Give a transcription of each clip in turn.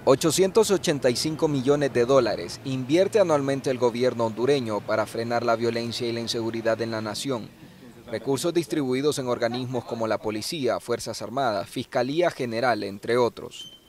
$885 millones invierte anualmente el gobierno hondureño para frenar la violencia y la inseguridad en la nación. Recursos distribuidos en organismos como la Policía, Fuerzas Armadas, Fiscalía General, entre otros.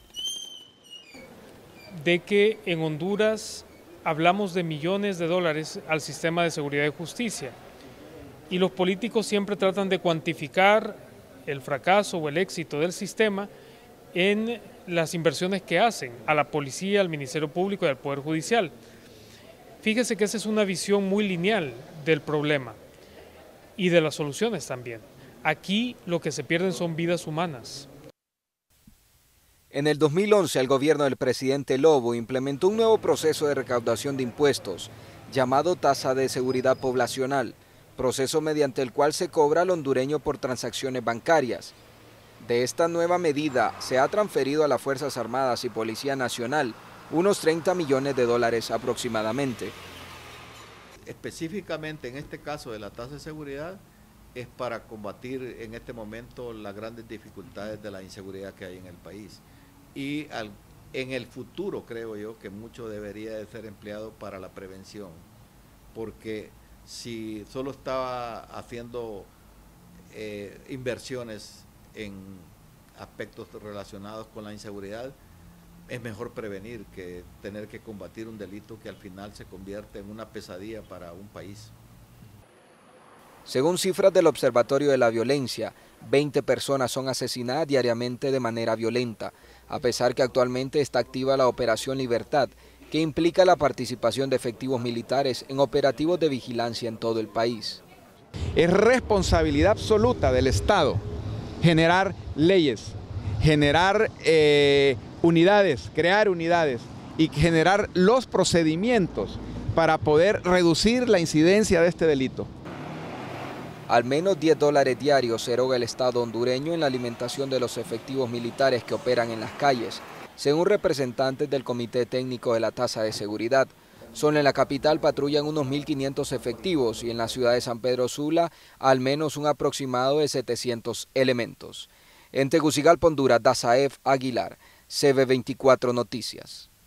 De que en Honduras hablamos de millones de dólares al sistema de seguridad y justicia. Y los políticos siempre tratan de cuantificar el fracaso o el éxito del sistema en las inversiones que hacen a la policía, al Ministerio Público y al Poder Judicial. Fíjese que esa es una visión muy lineal del problema y de las soluciones también. Aquí lo que se pierden son vidas humanas. En el 2011, el gobierno del presidente Lobo implementó un nuevo proceso de recaudación de impuestos, llamado Tasa de Seguridad Poblacional, proceso mediante el cual se cobra al hondureño por transacciones bancarias. De esta nueva medida se ha transferido a las Fuerzas Armadas y Policía Nacional unos $30 millones aproximadamente. Específicamente en este caso de la tasa de seguridad es para combatir en este momento las grandes dificultades de la inseguridad que hay en el país. Y en el futuro creo yo que mucho debería de ser empleado para la prevención, porque si solo estaba haciendo inversiones en aspectos relacionados con la inseguridad, es mejor prevenir que tener que combatir un delito que al final se convierte en una pesadilla para un país. Según cifras del Observatorio de la Violencia, 20 personas son asesinadas diariamente de manera violenta, a pesar que actualmente está activa la Operación Libertad, que implica la participación de efectivos militares en operativos de vigilancia en todo el país. Es responsabilidad absoluta del Estado generar leyes, generar unidades, crear unidades y generar los procedimientos para poder reducir la incidencia de este delito. Al menos $10 diarios eroga el Estado hondureño en la alimentación de los efectivos militares que operan en las calles, según representantes del Comité Técnico de la Tasa de Seguridad. Solo en la capital patrullan unos 1.500 efectivos y en la ciudad de San Pedro Sula al menos un aproximado de 700 elementos. En Tegucigalpa, Honduras, Dazaef Aguilar, CB24 Noticias.